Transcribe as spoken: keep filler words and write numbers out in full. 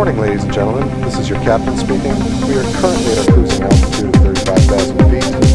morning, ladies and gentlemen. This is your captain speaking. We are currently at a cruising altitude of thirty-five thousand feet.